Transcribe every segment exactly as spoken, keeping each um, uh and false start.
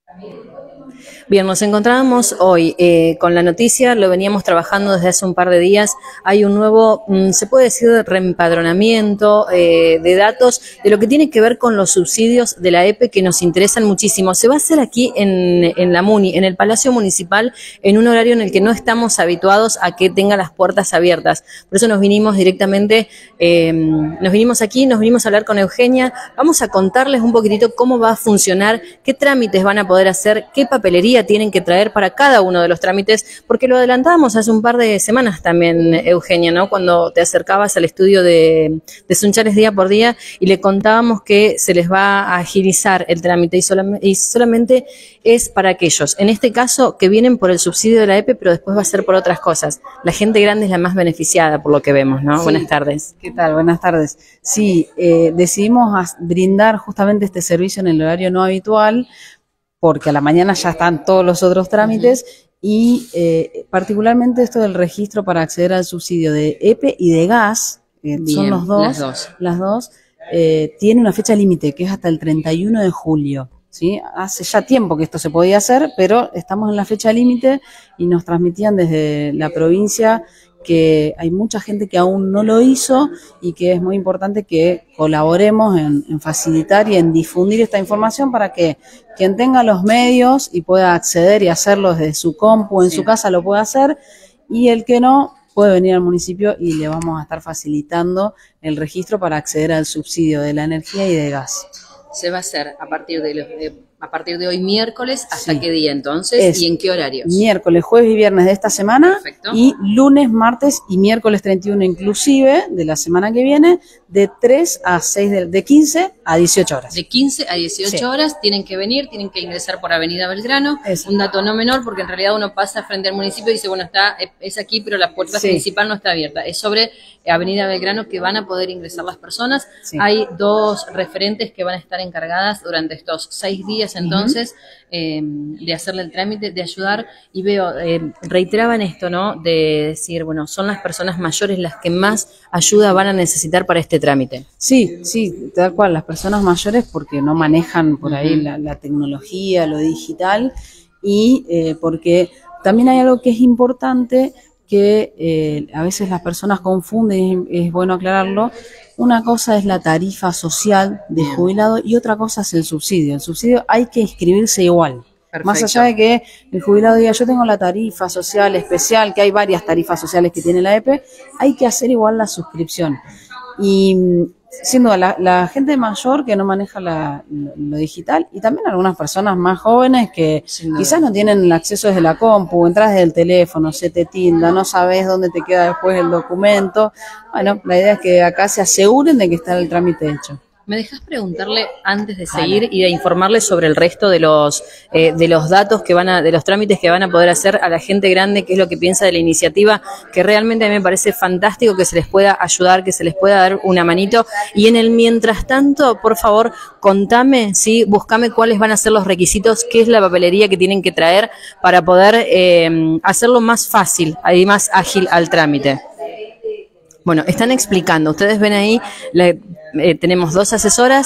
Bien, nos encontrábamos hoy eh, con la noticia, lo veníamos trabajando desde hace un par de días. Hay un nuevo, mmm, se puede decir, reempadronamiento eh, de datos de lo que tiene que ver con los subsidios de la E P E que nos interesan muchísimo. Se va a hacer aquí en, en la MUNI, en el Palacio Municipal, en un horario en el que no estamos habituados a que tenga las puertas abiertas. Por eso nos vinimos directamente, eh, nos vinimos aquí, nos vinimos a hablar con Eugenia. Vamos a contarles un poquitito cómo va a funcionar, qué trámites van a poder hacer, qué papelería tienen que traer para cada uno de los trámites, porque lo adelantábamos hace un par de semanas también, Eugenia, ¿no? Cuando te acercabas al estudio de, de Sunchales día por día y le contábamos que se les va a agilizar el trámite y, solam y solamente es para aquellos, en este caso, que vienen por el subsidio de la E P E, pero después va a ser por otras cosas. La gente grande es la más beneficiada, por lo que vemos, ¿no? Sí. Buenas tardes. ¿Qué tal? Buenas tardes. Sí, eh, decidimos brindar justamente este servicio en el horario no habitual, porque a la mañana ya están todos los otros trámites, uh-huh. y eh, particularmente esto del registro para acceder al subsidio de E P E y de gas, eh, Bien, son los dos, las dos, las dos eh, tiene una fecha límite que es hasta el treinta y uno de julio. ¿Sí? Hace ya tiempo que esto se podía hacer, pero estamos en la fecha límite y nos transmitían desde la provincia que hay mucha gente que aún no lo hizo y que es muy importante que colaboremos en, en facilitar y en difundir esta información para que quien tenga los medios y pueda acceder y hacerlo desde su compu en sí. su casa lo pueda hacer, y el que no puede venir al municipio y le vamos a estar facilitando el registro para acceder al subsidio de la energía y de gas. Se va a hacer a partir de, los, de a partir de hoy miércoles, ¿hasta sí. qué día entonces? Es ¿Y en qué horarios? Miércoles, jueves y viernes de esta semana. Perfecto. Y lunes, martes y miércoles treinta y uno inclusive de la semana que viene, de tres a seis, de, de quince a dieciocho horas. De quince a dieciocho sí. horas tienen que venir, tienen que ingresar por Avenida Belgrano. Eso. Un dato no menor, porque en realidad uno pasa frente al municipio y dice, bueno, está es aquí, pero la puerta sí. principal no está abierta. Es sobre Avenida Belgrano que van a poder ingresar las personas. Sí. Hay dos referentes que van a estar encargadas durante estos seis días entonces, uh-huh. eh, de hacerle el trámite, de ayudar, y veo, eh, reiteraban esto, ¿no? De decir, bueno, son las personas mayores las que más ayuda van a necesitar para este trámite. Sí, sí, tal cual, las personas mayores porque no manejan por ahí uh-huh. la, la tecnología, lo digital, y eh, porque también hay algo que es importante que eh, a veces las personas confunden, y es bueno aclararlo. Una cosa es la tarifa social de jubilado y otra cosa es el subsidio. El subsidio hay que inscribirse igual. Perfecto. Más allá de que el jubilado diga, yo tengo la tarifa social especial, que hay varias tarifas sociales que tiene la E P E, hay que hacer igual la suscripción. Y siendo la, la gente mayor que no maneja la, lo, lo digital, y también algunas personas más jóvenes que sí, no. quizás no tienen el acceso desde la compu, entras desde el teléfono, se te tilda, no sabes dónde te queda después el documento. Bueno, la idea es que acá se aseguren de que está el trámite hecho. ¿Me dejas preguntarle antes de seguir y de informarles sobre el resto de los eh, de los datos que van a, de los trámites que van a poder hacer a la gente grande, qué es lo que piensa de la iniciativa, que realmente a mí me parece fantástico que se les pueda ayudar, que se les pueda dar una manito? Y en el mientras tanto, por favor, contame, sí, búscame cuáles van a ser los requisitos, qué es la papelería que tienen que traer para poder eh, hacerlo más fácil y más ágil al trámite. Bueno, están explicando, ustedes ven ahí, la, eh, tenemos dos asesoras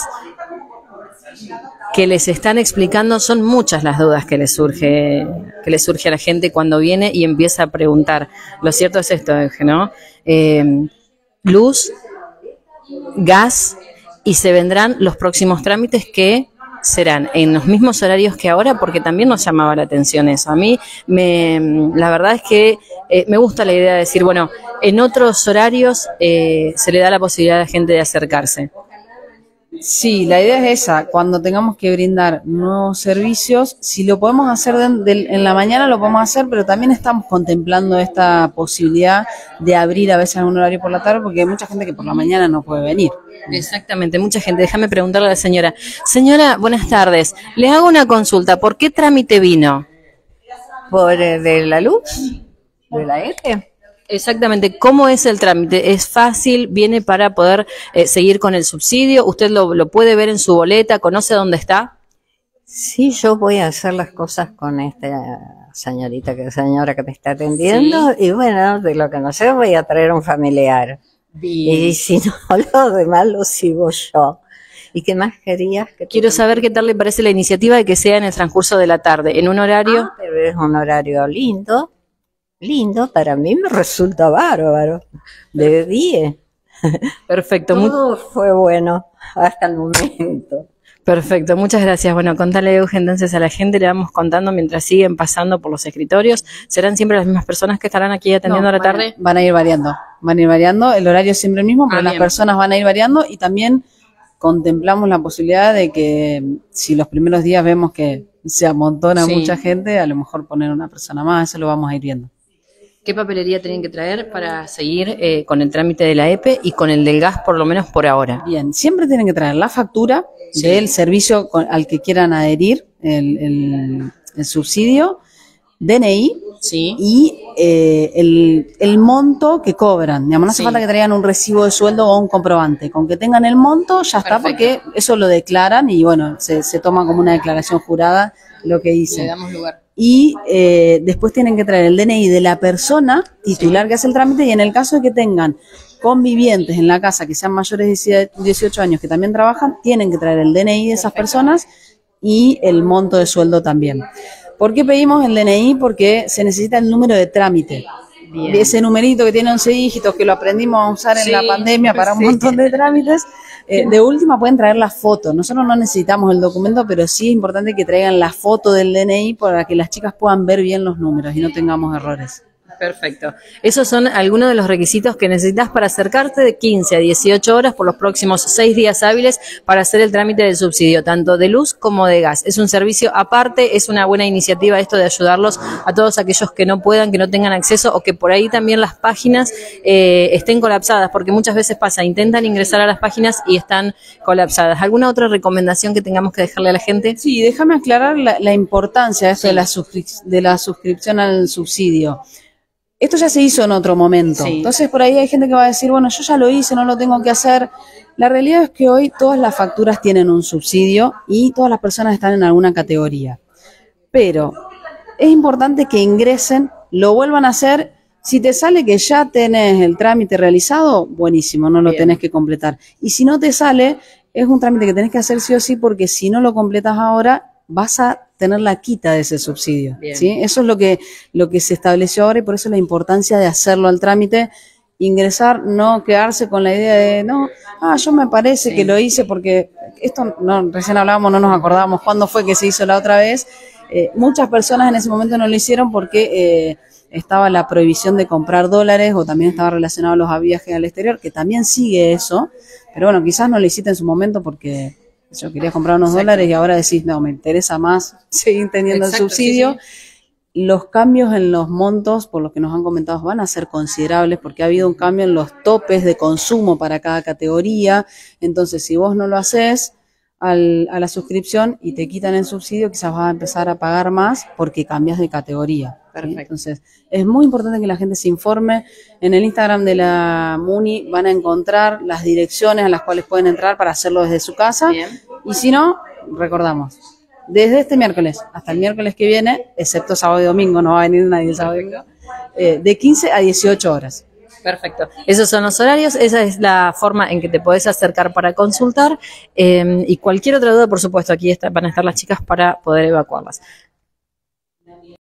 que les están explicando, son muchas las dudas que les surge, que les surge a la gente cuando viene y empieza a preguntar. Lo cierto es esto, ¿no? Eh, luz, gas, y se vendrán los próximos trámites que serán en los mismos horarios que ahora, porque también nos llamaba la atención eso. A mí, me, la verdad es que eh, me gusta la idea de decir, bueno, en otros horarios eh, se le da la posibilidad a la gente de acercarse. Sí, la idea es esa, cuando tengamos que brindar nuevos servicios, si lo podemos hacer de, de, en la mañana lo podemos hacer, pero también estamos contemplando esta posibilidad de abrir a veces un horario por la tarde, porque hay mucha gente que por la mañana no puede venir. Exactamente, mucha gente. Déjame preguntarle a la señora. Señora, buenas tardes. Le hago una consulta. ¿Por qué trámite vino? ¿Por eh, de la luz? ¿De la E P E? Exactamente. ¿Cómo es el trámite? ¿Es fácil? ¿Viene para poder eh, seguir con el subsidio? ¿Usted lo, lo puede ver en su boleta? ¿Conoce dónde está? Sí, yo voy a hacer las cosas con esta señorita, que señora que me está atendiendo. Sí. Y bueno, de lo que no sé voy a traer un familiar. Bien. Y si no, lo demás lo sigo yo. ¿Y qué más querías? Que te Quiero saber qué tal le parece la iniciativa de que sea en el transcurso de la tarde, en un horario. Ah, pero es un horario lindo, lindo, para mí me resulta bárbaro, de diez. Perfecto, mu- Todo fue bueno hasta el momento. perfecto, muchas gracias. Bueno, contale, Euge, entonces a la gente le vamos contando mientras siguen pasando por los escritorios. ¿Serán siempre las mismas personas que estarán aquí atendiendo No, a la van a- tarde? Van a ir variando, van a ir variando, el horario es siempre el mismo, pero Ah, las bien. personas van a ir variando y también contemplamos la posibilidad de que si los primeros días vemos que se amontona Sí. mucha gente, a lo mejor poner una persona más, eso lo vamos a ir viendo. ¿Qué papelería tienen que traer para seguir eh, con el trámite de la E P E y con el del gas, por lo menos por ahora? Bien, siempre tienen que traer la factura Sí. del servicio con- al que quieran adherir, el, el- el subsidio, D N I Sí. y eh, el, el monto que cobran. Digamos, no hace Sí. falta que traigan un recibo de sueldo o un comprobante. Con que tengan el monto ya está, Perfecto. porque eso lo declaran y bueno, se, se toma como una declaración jurada lo que dicen. damos lugar. Y eh, después tienen que traer el D N I de la persona titular que hace el trámite y en el caso de que tengan convivientes en la casa que sean mayores de dieciocho años que también trabajan, tienen que traer el D N I de esas personas y el monto de sueldo también. ¿Por qué pedimos el D N I? Porque se necesita el número de trámite. Bien. Ese numerito que tiene once dígitos, que lo aprendimos a usar en Sí, la pandemia para un sí. montón de trámites. Eh, de última pueden traer la foto. Nosotros no necesitamos el documento, pero sí es importante que traigan la foto del D N I para que las chicas puedan ver bien los números y no tengamos errores. Perfecto. Esos son algunos de los requisitos que necesitas para acercarte de quince a dieciocho horas por los próximos seis días hábiles para hacer el trámite del subsidio, tanto de luz como de gas. Es un servicio aparte, es una buena iniciativa esto de ayudarlos a todos aquellos que no puedan, que no tengan acceso o que por ahí también las páginas eh, estén colapsadas, porque muchas veces pasa, intentan ingresar a las páginas y están colapsadas. ¿Alguna otra recomendación que tengamos que dejarle a la gente? Sí, déjame aclarar la, la importancia de esto de, la suscrip- de la suscripción al subsidio. Esto ya se hizo en otro momento. Sí. Entonces, por ahí hay gente que va a decir, bueno, yo ya lo hice, no lo tengo que hacer. La realidad es que hoy todas las facturas tienen un subsidio y todas las personas están en alguna categoría. Pero es importante que ingresen, lo vuelvan a hacer. Si te sale que ya tenés el trámite realizado, buenísimo, no lo Bien. tenés que completar. Y si no te sale, es un trámite que tenés que hacer sí o sí, porque si no lo completas ahora, vas a tener la quita de ese subsidio. Bien. ¿Sí? Eso es lo que, lo que se estableció ahora y por eso la importancia de hacerlo al trámite, ingresar, no quedarse con la idea de, no, ah, yo me parece Sí. que lo hice porque esto, no, recién hablábamos, no nos acordábamos cuándo fue que se hizo la otra vez. Eh, muchas personas en ese momento no lo hicieron porque eh, estaba la prohibición de comprar dólares o también estaba relacionado a los viajes al exterior, que también sigue eso, pero bueno, quizás no lo hiciste en su momento porque yo quería comprar unos Exacto. dólares y ahora decís, no, me interesa más seguir teniendo Exacto, el subsidio. sí, Los cambios en los montos, por lo que nos han comentado, van a ser considerables porque ha habido un cambio en los topes de consumo para cada categoría. Entonces, si vos no lo haces al, a la suscripción y te quitan el subsidio, quizás vas a empezar a pagar más porque cambias de categoría. ¿sí? Perfecto. Entonces, es muy importante que la gente se informe. En el Instagram de la MUNI van a encontrar las direcciones a las cuales pueden entrar para hacerlo desde su casa. Bien. Y si no, recordamos, desde este miércoles hasta el miércoles que viene, excepto sábado y domingo, no va a venir nadie el sábado y domingo, eh, de quince a dieciocho horas. Perfecto. Esos son los horarios, esa es la forma en que te podés acercar para consultar eh, y cualquier otra duda, por supuesto, aquí está, van a estar las chicas para poder evacuarlas.